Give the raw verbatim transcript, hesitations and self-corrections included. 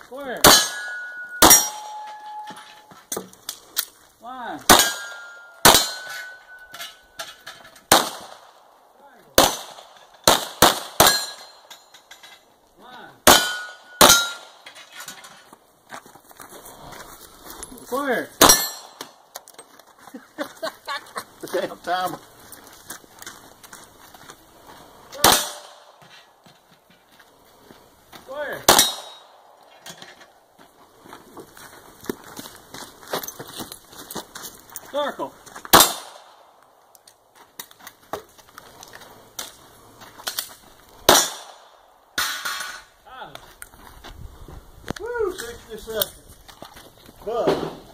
Square. Line. Line. Square. Damn timer. Square. Circle. Woo, sixty seconds. But